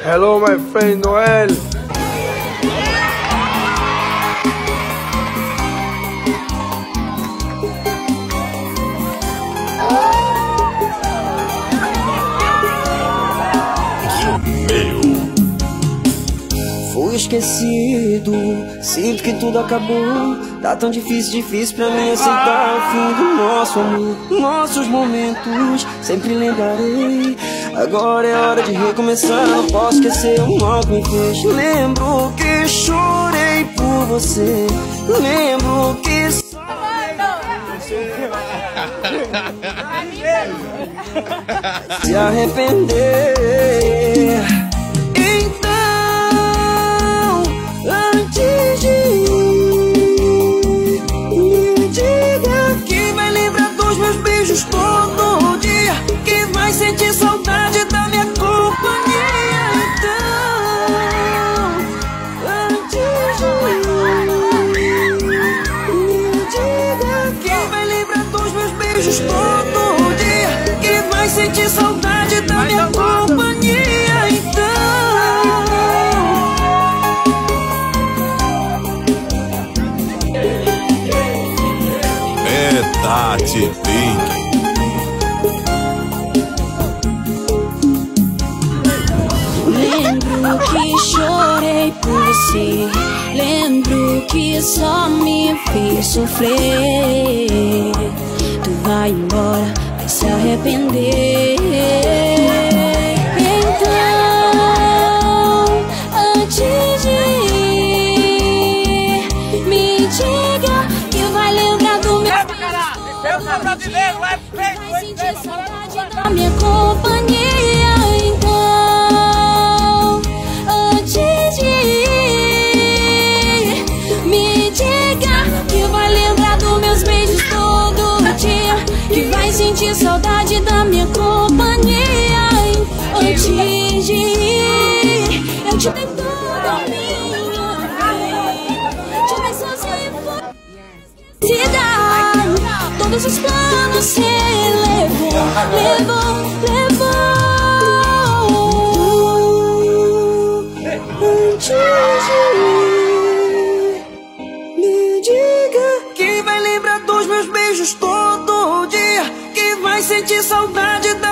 Hello, my friend Noel. Fui esquecido, sinto que tudo acabou. Tá tão difícil pra mim aceitar o fim do nosso amor. Nossos momentos, sempre lembrarei. Agora é hora de recomeçar, não posso esquecer o mal que me fez. Lembro que chorei por você. Lembro que se arrepender. Então, antes de ir, me diga que vai lembrar dos meus beijos todo dia, que vai sentir saudade da minha companhia. Então, antes de ir, me diga que vai lembrar dos meus beijos todo dia, que vai sentir saudade da minha companhia. Então, é Tati Pink. Lembro que chorei por você. Lembro que só me fez sofrer. Tu vai embora, vai se arrepender. Então, antes de ir, me diga que vai lembrar do meu brasileiro, vai sentir saudade da minha companhia. Então, antes de ir, me diga que vai lembrar dos meus beijos todo dia, que vai sentir saudade da minha companhia. Antes de ir, eu te dei toda a minha vida, te dei sozinho e felicidade. Todos os planos você levou. Antes de ir, me diga que vai lembrar dos meus beijos todo dia, que vai sentir saudade